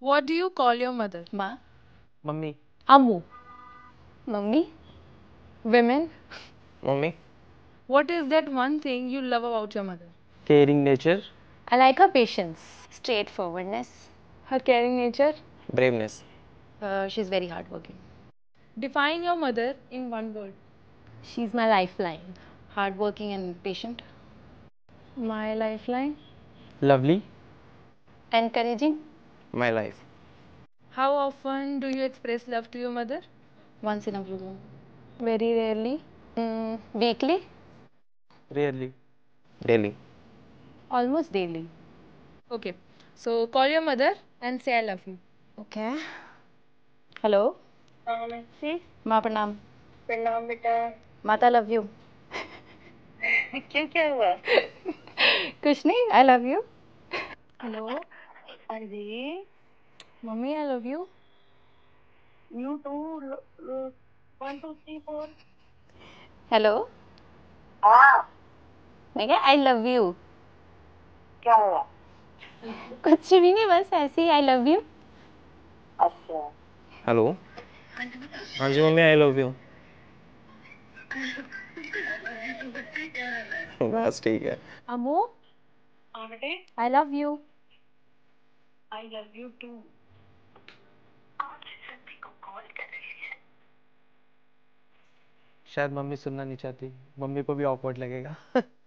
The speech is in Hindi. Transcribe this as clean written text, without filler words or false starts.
What do you call your mother? Ma. Mummy Ammu. Mummy. Women. Mummy What is that one thing you love about your mother? Caring nature I like her patience. Straightforwardness. Her caring nature. Braveness She's very hardworking. Define your mother in one word. She's my lifeline. Hardworking and patient. My lifeline. Lovely Encouraging. My life How often do you express love to your mother? Once in a blue moon. Very rarely. Weekly. Rarely daily Almost daily. Okay. So call your mother and say I love you. Okay. Hello. सी माँ प्रणाम. प्रणाम बेटा माता लव यू. क्यों क्या हुआ कुछ नहीं. I love you. Hello. अरे Mummy, I love you. You too 1 2 3 4 Hello. हाँ मैं क्या I love you. क्या हुआ कुछ भी नहीं, बस ऐसे ही I love you. अच्छा हेलो हाँ जी मम्मी आई लव यू बस ठीक है Ammu, हाँ बेटे I love you. I love you too शायद मम्मी सुनना नहीं चाहती, मम्मी को भी ऑकवर्ड लगेगा